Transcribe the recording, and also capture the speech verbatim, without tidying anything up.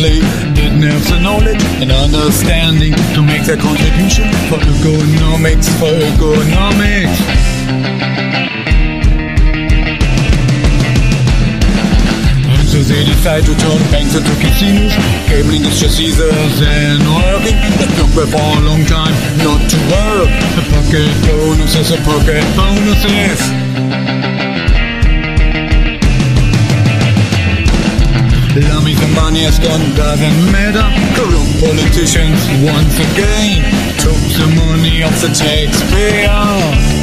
wisely, didn't have the knowledge and understanding to make their contribution for economics, for economics. And so they decide to turn banks into casinos. Gambling is just easier than working. It took me for a long time not to work. A pocket bonus is a pocket bonus is. Lummy, the money has gone, doesn't matter. Corrupt politicians once again took the money of the taxpayer.